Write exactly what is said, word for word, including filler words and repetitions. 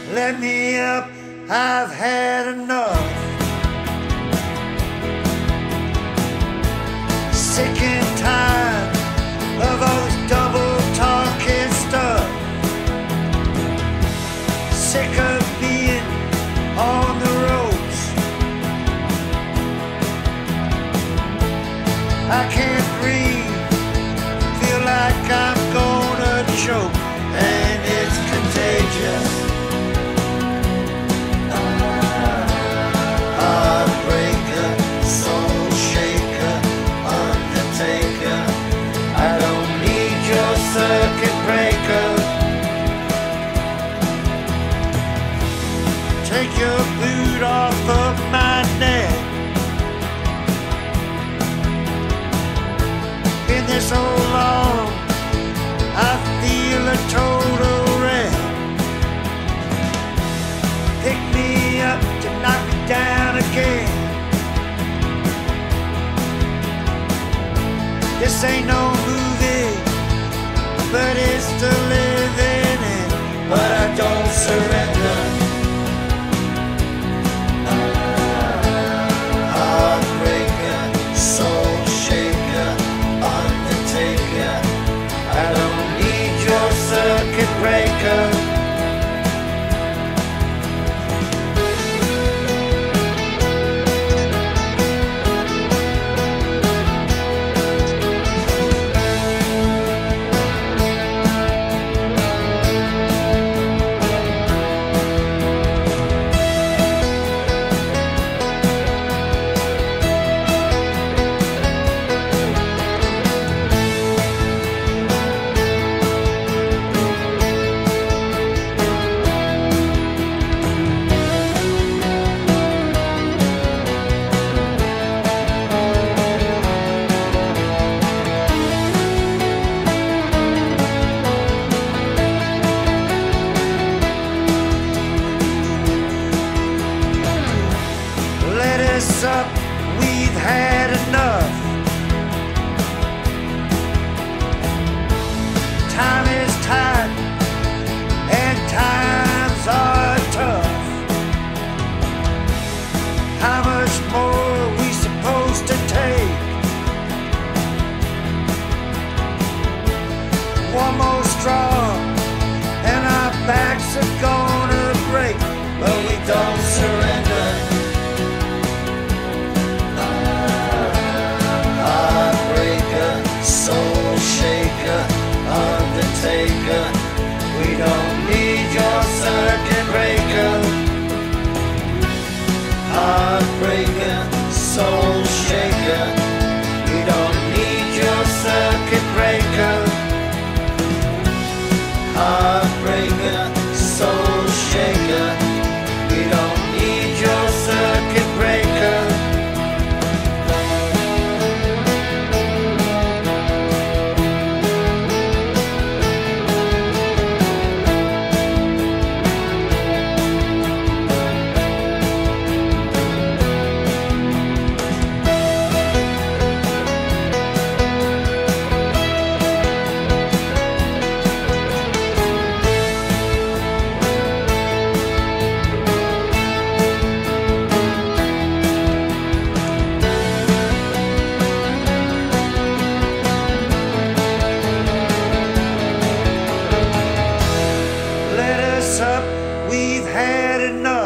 Let me up, I've had enough. Sick and tired of all this double talking stuff. Sick of being on the roads. I can't breathe, feel like I'm gonna choke, and it's contagious. Heartbreaker, soul shaker, undertaker. I don't need your circuit breaker. Take your boot off of my neck. Been there so long, I feel a total wreck. Pick me up to knock me down again. This ain't no movie, but it's the living in. But I don't surrender. Heartbreaker, soul shaker, undertaker. I don't need your circuit breaker. Up, we've had enough. Time is tight and times are tough. How much more are we supposed to take? One more straw and our backs are gonna break, but we don't surrender. Soul shaker, undertaker. We don't need your circuit breaker. Heartbreaker, soul shaker. We don't need your circuit breaker. Heartbreaker, soul shaker. We don't need your circuit breaker. Up, we've had enough.